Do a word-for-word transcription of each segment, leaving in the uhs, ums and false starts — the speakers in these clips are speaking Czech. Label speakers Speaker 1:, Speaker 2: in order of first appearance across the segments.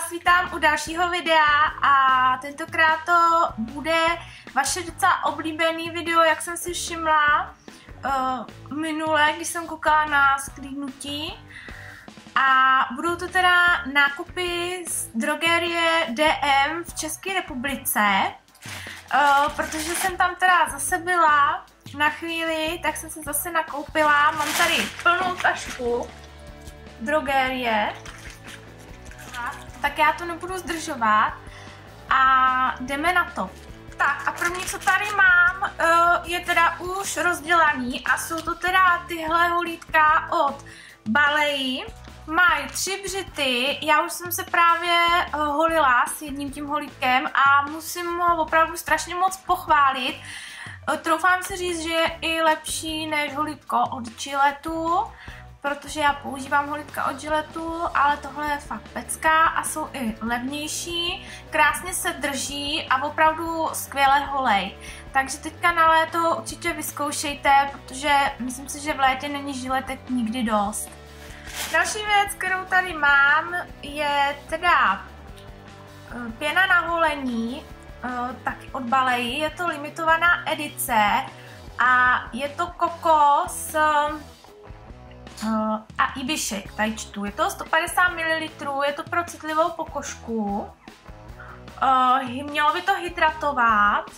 Speaker 1: vás vítám u dalšího videa a tentokrát to bude vaše docela oblíbený video, jak jsem si všimla uh, minule, když jsem koukala na sklídnutí. A budou to teda nákupy z drogerie D M v České republice, uh, protože jsem tam teda zase byla na chvíli, tak jsem se zase nakoupila. Mám tady plnou tašku drogerie, tak já to nebudu zdržovat a jdeme na to. Tak a první, co tady mám, je teda už rozdělaný a jsou to teda tyhle holítka od Balei. Mají tři břity, já už jsem se právě holila s jedním tím holítkem a musím ho opravdu strašně moc pochválit. Troufám si říct, že je i lepší než holítko od Gillettu, protože já používám holítka od Gillettu, ale tohle je fakt pecka a jsou i levnější, krásně se drží a opravdu skvěle holej. Takže teďka na léto určitě vyzkoušejte, protože myslím si, že v létě není žiletek nikdy dost. Další věc, kterou tady mám, je teda pěna na holení, taky od Balei. Je to limitovaná edice a je to kokos a ibišek, tady čtu. Je to sto padesát mililitrů, je to pro citlivou pokožku. Mělo by to hydratovat.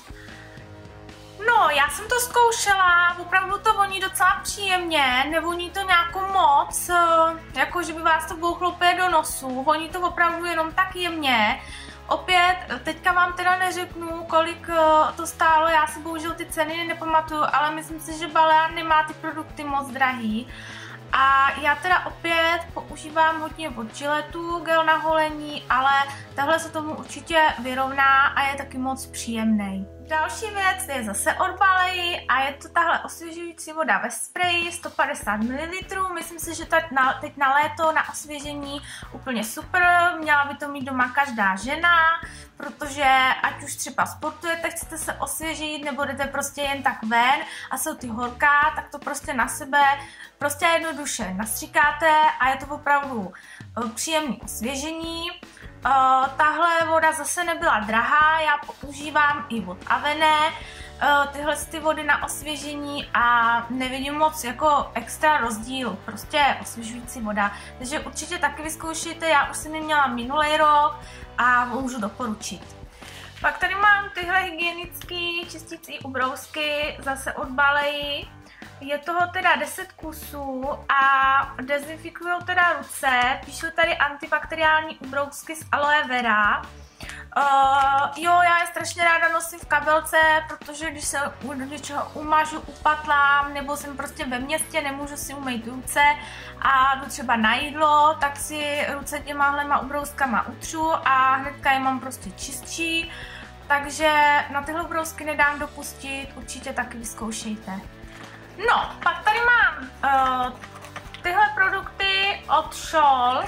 Speaker 1: No, já jsem to zkoušela, opravdu to voní docela příjemně, nevoní to nějakou moc, jako že by vás to bouchlo úplně do nosu, voní to opravdu jenom tak jemně. Opět, teďka vám teda neřeknu, kolik to stálo, já si bohužel ty ceny nepamatuju, ale myslím si, že Balea nemá ty produkty moc drahý. A já teda opět používám hodně od Gillettu gel na holení, ale tahle se tomu určitě vyrovná a je taky moc příjemný. Další věc je zase od Balei a je to tahle osvěžující voda ve spreji sto padesát mililitrů. Myslím si, že teď na, teď na léto na osvěžení úplně super, měla by to mít doma každá žena, protože ať už třeba sportujete, chcete se osvěžit nebo jdete prostě jen tak ven a jsou ty horká, tak to prostě na sebe prostě jednoduše nastříkáte a je to opravdu příjemné osvěžení. Uh, tahle voda zase nebyla drahá, já používám i od Avene uh, tyhle ty vody na osvěžení a nevidím moc jako extra rozdíl, prostě osvěžující voda, takže určitě taky vyzkoušejte, já už jsem ji měla minulý rok a můžu doporučit. Pak tady mám tyhle hygienické čistící ubrousky zase od Balei. Je toho teda deset kusů a dezinfikují teda ruce, píšu tady antibakteriální ubrousky z aloe vera. Uh, jo, já je strašně ráda nosím v kabelce, protože když se u něčeho umažu, upatlám, nebo jsem prostě ve městě, nemůžu si umýt ruce a jdu třeba na jídlo, tak si ruce těmahlema ubrouskama utřu a hnedka je mám prostě čistší. Takže na tyhle ubrousky nedám dopustit, určitě taky vyzkoušejte. No, pak tady mám uh, tyhle produkty od Scholl.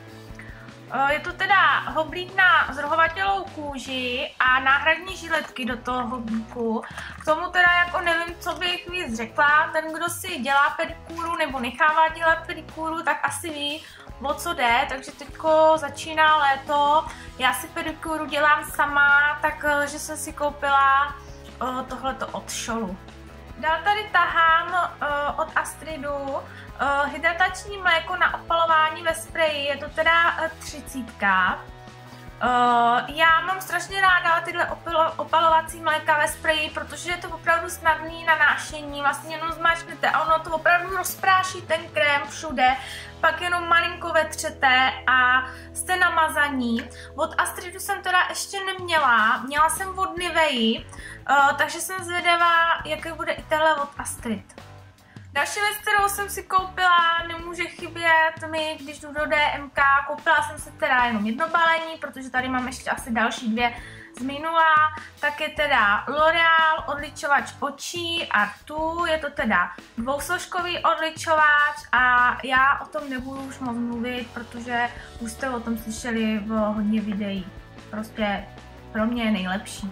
Speaker 1: Uh, je to teda hoblík na zrohovatělou kůži a náhradní žiletky do toho hoblíku. K tomu teda jako nevím, co bych víc řekla. Ten, kdo si dělá pedikúru nebo nechává dělat pedikúru, tak asi ví, o co jde. Takže teďko začíná léto. Já si pedikúru dělám sama, takže jsem si koupila uh, tohleto od Schollu. Dál tady tahám uh, od Astridu uh, hydratační mléko na opalování ve spreji, je to teda uh, třicítka. Uh, já mám strašně ráda tyhle opalo, opalovací mléka ve spreji, protože je to opravdu snadný na nášení, vlastně jenom zmáčknete a ono to opravdu rozpráší ten krém všude, pak jenom malinko vetřete a jste namazaní. Od Astridu jsem teda ještě neměla, měla jsem od Nivei, uh, takže jsem zvědavá, jaký bude i tenhle od Astrid. Další věc, kterou jsem si koupila, nemůže chybět mi, když jdu do D M K, koupila jsem si teda jenom jedno balení, protože tady mám ještě asi další dvě z minula, tak je teda L'Oreal odličovač očí Artu, je to teda dvousložkový odličovač a já o tom nebudu už moc mluvit, protože už jste o tom slyšeli v hodně videí, prostě pro mě je nejlepší.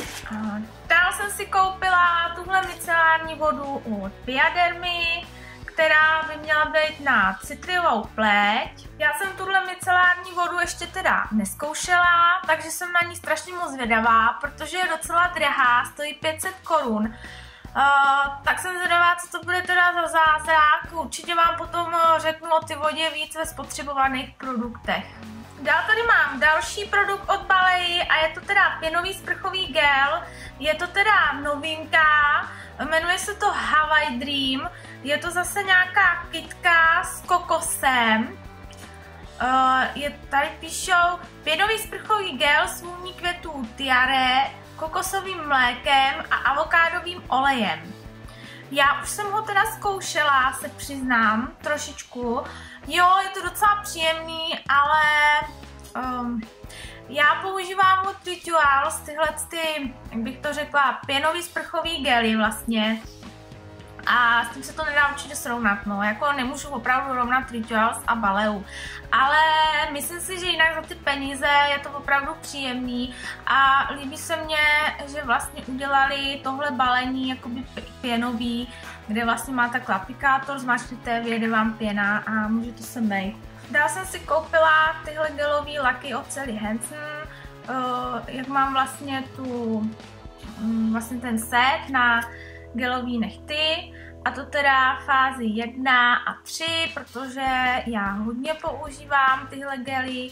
Speaker 1: Dál jsem si koupila tuhle micelární vodu od Biodermy, která by měla být na citlivou pleť. Já jsem tuhle micelární vodu ještě teda neskoušela, takže jsem na ní strašně moc zvědavá, protože je docela drahá, stojí pět set korun. Uh, tak jsem zvědavá, co to bude teda za zázrak. Určitě vám potom řeknu o ty vodě víc ve spotřebovaných produktech. Dál tady mám další produkt od Balei a je to teda pěnový sprchový gel. Je to teda novinka, jmenuje se to Hawaii Dream. Je to zase nějaká kytka s kokosem. Uh, je, tady píšou pěnový sprchový gel s vůní květů tiare, kokosovým mlékem a avokádovým olejem. Já už jsem ho teda zkoušela, se přiznám, trošičku. Jo, je to docela příjemný, ale um, já používám od Rituals tyhle ty, jak bych to řekla, pěnový sprchový gely vlastně. A s tím se to nedá určitě srovnat, no, jako nemůžu opravdu rovnat Rituals a Baleu, ale myslím si, že jinak za ty peníze je to opravdu příjemný a líbí se mně, že vlastně udělali tohle balení jakoby pěnový, kde vlastně má takhle aplikátor, zmáčknete, vyjede vám pěna a můžete se mejt. Dál jsem si koupila tyhle gelový laky od Sally Hansen, uh, jak mám vlastně tu, um, vlastně ten set na gelový nehty, a to teda fázi jedna a tři, protože já hodně používám tyhle gely,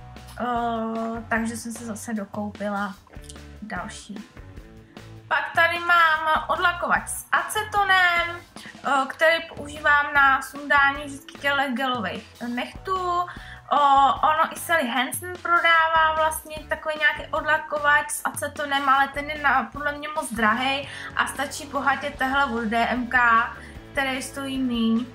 Speaker 1: uh, takže jsem se zase dokoupila další. Pak tady mám odlakovač s acetonem, uh, který používám na sundání vždycky těchto gelových nehtů. O, ono i Sally Hansen prodává vlastně takový nějaký odlakovač s acetonem, ale ten je na, podle mě moc drahej a stačí bohatě tehle od D M K, který stojí míň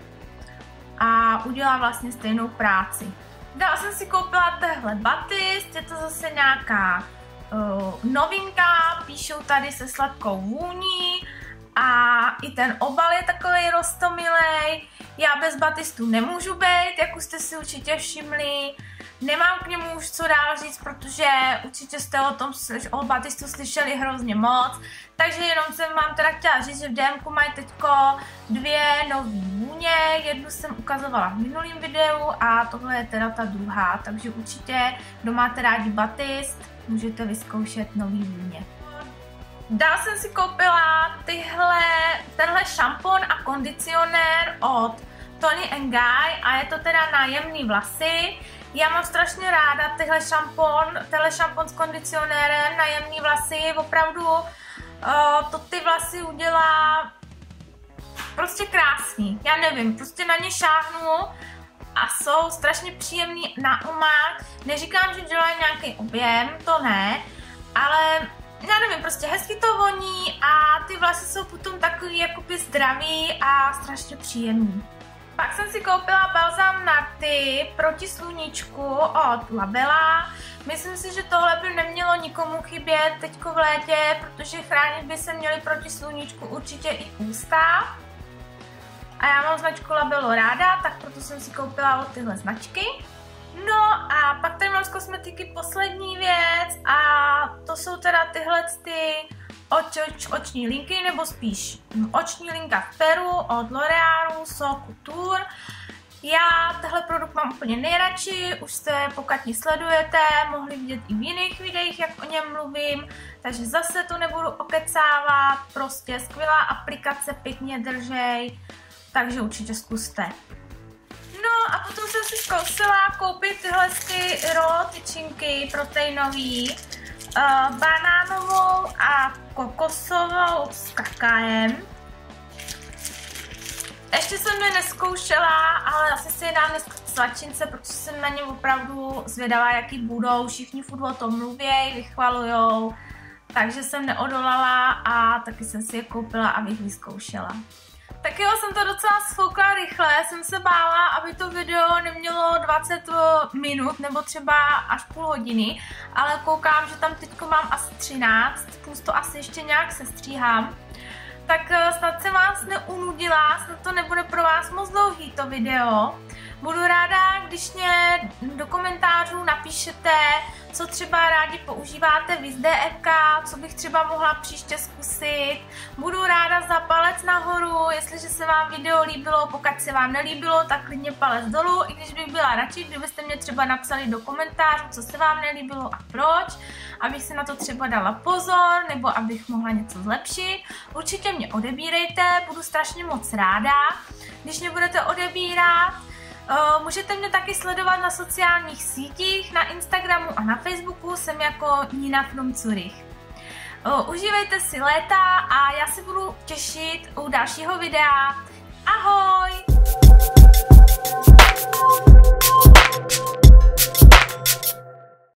Speaker 1: a udělá vlastně stejnou práci. Dál jsem si koupila tehle batist, je to zase nějaká uh, novinka, píšou tady se sladkou vůní a i ten obal je takový roztomilej. Já bez batistu nemůžu být, jak už jste si určitě všimli. Nemám k němu už co dál říct, protože určitě jste o tom o batistu slyšeli hrozně moc. Takže jenom jsem vám teda chtěla říct, že v D M ku mají teďko dvě nové vůně. Jednu jsem ukazovala v minulém videu a tohle je teda ta druhá. Takže určitě, kdo máte rádi batist, můžete vyzkoušet nový vůně. Dál jsem si koupila tyhle, tenhle šampon a kondicionér od Toni and Guy a je to teda na jemný vlasy. Já mám strašně ráda tyhle šampon, tenhle šampon s kondicionérem na jemný vlasy, opravdu uh, to ty vlasy udělá prostě krásný. Já nevím, prostě na ně šáhnu a jsou strašně příjemný na umák. Neříkám, že dělají nějaký objem, to ne, ale já nevím, prostě hezky to voní a ty vlasy jsou potom takový jakoby zdraví a strašně příjemný. Pak jsem si koupila balzám na ty proti sluníčku od Labella. Myslím si, že tohle by nemělo nikomu chybět teďko v létě, protože chránit by se měly proti sluníčku určitě i ústa. A já mám značku Labello ráda, tak proto jsem si koupila od tyhle značky. No a pak tady mám z kosmetiky poslední věc a to jsou teda tyhle ty oč, oč, oční linky, nebo spíš oční linka v peru od L'Orealu So Couture. Já tenhle produkt mám úplně nejradši, už jste, pokud mě sledujete, mohli vidět i v jiných videích, jak o něm mluvím, takže zase to nebudu okecávat, prostě skvělá aplikace, pěkně držej, takže určitě zkuste. No a potom jsem si zkusila koupit tyhle ty raw tyčinky proteinový, uh, banánovou a kokosovou s kakaem. Ještě jsem je neskoušela, ale asi si je dám dneska sladčince, protože jsem na ně opravdu zvědavá, jaký budou. Všichni furt o tom mluvěj, vychvalujou, takže jsem neodolala a taky jsem si je koupila, abych vyzkoušela. Tak jo, jsem to docela sfoukla rychle, jsem se bála, aby to video nemělo dvacet minut nebo třeba až půl hodiny, ale koukám, že tam teďko mám asi třináct, plus to asi ještě nějak sestříhám. Tak snad jsem vás neunudila, snad to nebude pro vás moc dlouhý to video. Budu ráda, když mě do komentářů napíšete, co třeba rádi používáte vy z D F K, co bych třeba mohla příště zkusit. Budu ráda za palec nahoru, jestliže se vám video líbilo, pokud se vám nelíbilo, tak klidně palec dolů, i když bych byla radši, kdybyste mě třeba napsali do komentářů, co se vám nelíbilo a proč, abych si na to třeba dala pozor, nebo abych mohla něco zlepšit. Určitě mě odebírejte, budu strašně moc ráda, když mě budete odebírat. Uh, můžete mě taky sledovat na sociálních sítích, na Instagramu a na Facebooku jsem jako Nina from Zurich. Uh, užívejte si léta a já se budu těšit u dalšího videa. Ahoj!